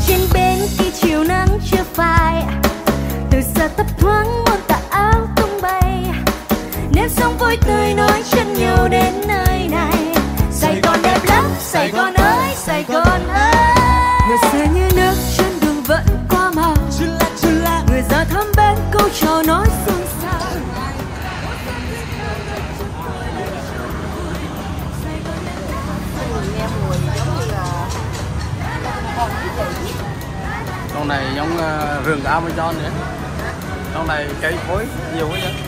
trên bến khi chiều nắng chưa phai, từ xa thấp thoáng một tà áo tung bay, nếp sống vui tươi nối chân nhau đến nơi này. Sài Gòn đẹp lắm, Sài Gòn ơi, Sài Gòn ơi. Người xe như nước trên đường vẫn qua màu, người ra thăm bên câu chào nói xôn xao. Trong này giống rừng Amazon nữa. Trong này cây cối nhiều quá vậy.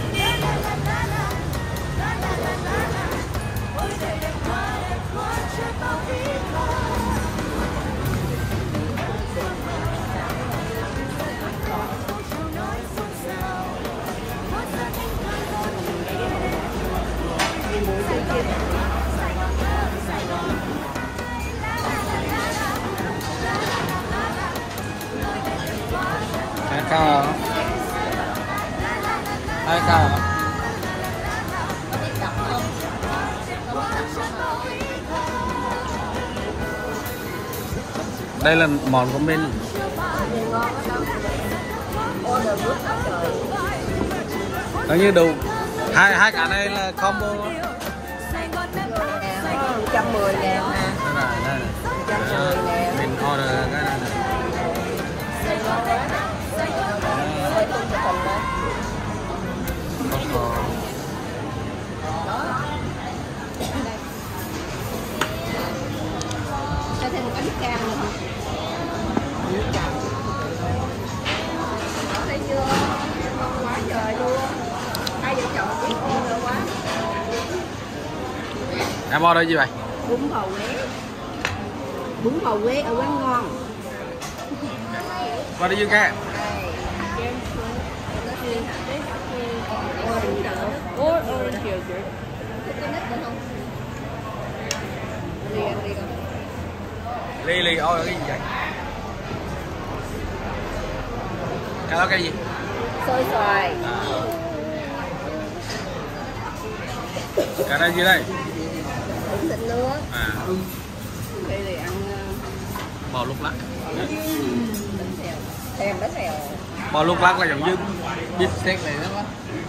Hai cao hả? Hai cao hả? Đây là món của mình. Nó như đủ. Hai cả này là combo. 110.000 nè. Đây này. 110.000. Mình order cái này này. Cho thêm một cái nước cam nữa hả? Thấy chưa? Ngon quá trời luôn. Hai vợ chồng biết ngon rồi quá. Em order gì vậy? Bún bò Huế. Bún bò Huế ở quán ngon. What do you get? Orange yogurt. Ly order cái gì vậy? Cái đó cái gì? Xôi xoài. Cái này gì đây? Bún thịt nướng. Đây thì ăn Bò lúc lắc. thèm bánh xèo. Bò lúc lắc là giống như bít tết này đó.